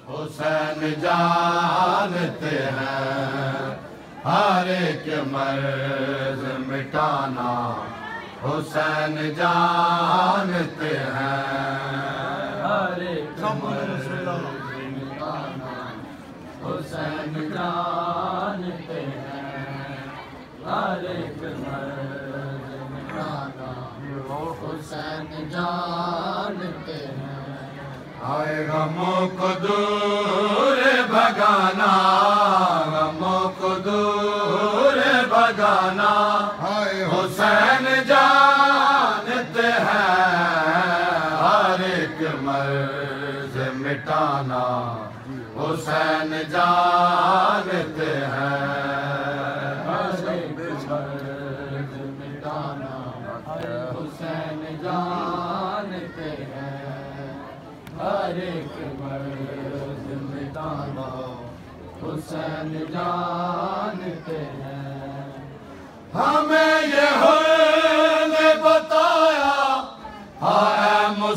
حسین جانتے ہیں ہر ایک مرض مٹانا حسین جانتے ہیں ہر ایک مرض مٹانا حسین جانتے ہیں ہر ایک مرض مٹانا حسین جانتے ہیں آئے غموں کو دور بھگانا غموں کو دور بھگانا حسین جانتے ہیں ہر ایک مرض مٹانا حسین جانتے ہیں ہر ایک مرض مٹانا حسین جانتے ہیں ہر ایک مرض مٹانا حسین جانتے ہیں ہمیں یہ حسن بتایا اے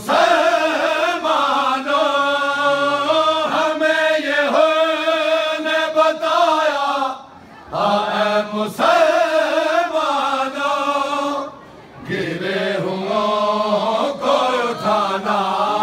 مسلمانوں ہمیں یہ حسن بتایا اے مسلمانوں گرے ہوں کو اٹھانا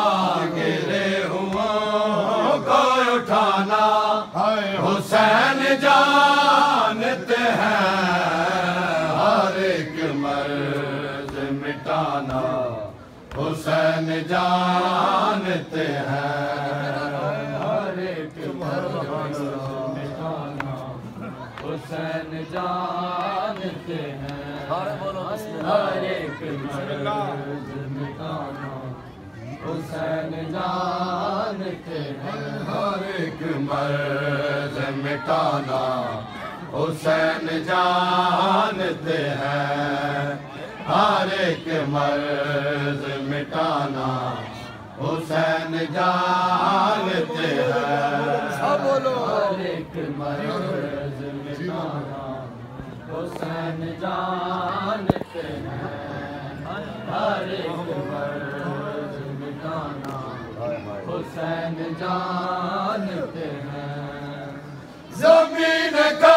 حسین جانتے ہیں ہر ایک مرض مٹانا حسین جانتے ہیں ہر ایک مرض مٹانا حسین جانتے ہیں ہر ایک مرض مٹانا حسین جانتے ہیں ہر ایک مرض مٹانا حسین جانتے ہیں ہر ایک مرض مٹانا حسین جانتے ہیں ہر ایک مرض مٹانا حسین جانتے ہیں ہر ایک مرض مٹانا حسین جانتے ہیں زمین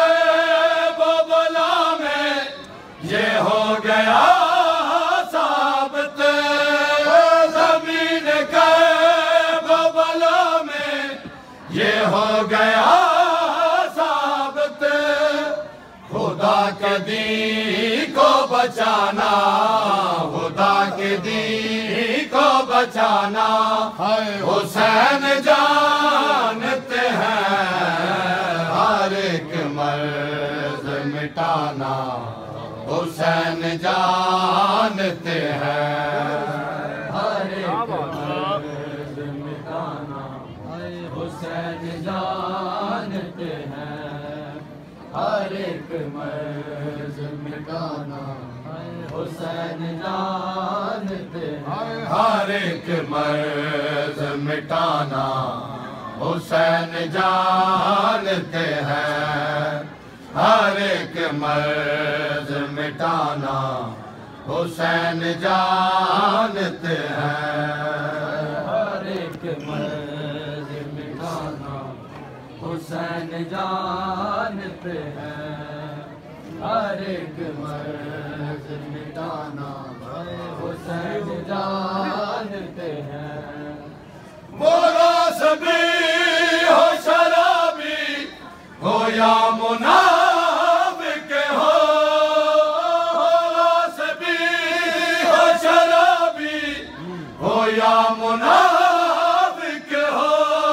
کربلا میں یہ ہو گیا ثابت زمین کربلا میں یہ ہو گیا ثابت خدا کے دین کو بچانا خدا کے دین کو بچانا حسین جانتے ہیں ہر ایک مرض مٹانا حسین جانتے ہیں ہر ایک مرض مٹانا حسین جانتے ہیں ہر ایک مرض مٹانا حسین جانتے ہیں ہر ایک مرض مٹانا حسین جانتے ہیں ہر ایک مرض مٹانا حسین جانتے ہیں ہر ایک مرض مٹانا حسین جانتے ہیں ہر ایک مرض مٹانا حسین جانتے ہیں مولا سبھی ہو شرابی ہو یا منافق ہو مولا سبھی ہو شرابی ہو یا منافق ہو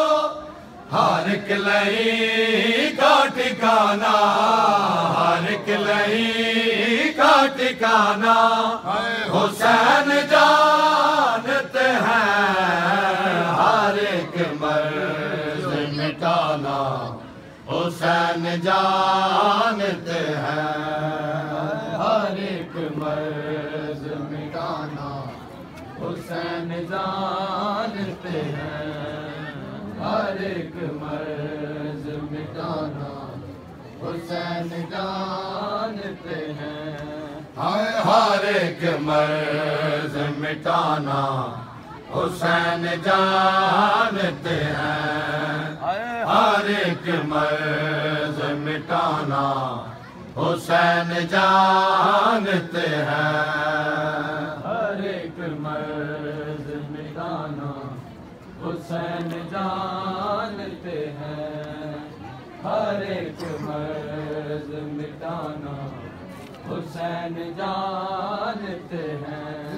ہر ایک لئی کا ٹھکانا ہر ایک لئی کا ٹھکانا حسین جانتے ہیں ہر ایک مرض مٹانا حسین جانتے ہیں ہر ایک مرض مٹانا حسین جانتے ہیں ہر ایک مرض مٹانا حسین جانتے ہیں ہر ایک مرض مٹانا حسین جانتے ہیں، ہر ایک مرض مٹانا حسین جانتے ہیں، ہر ایک مرض مٹانا حسین جانتے ہیں، ہر ایک مرض مٹانا حسین جانتے ہیں۔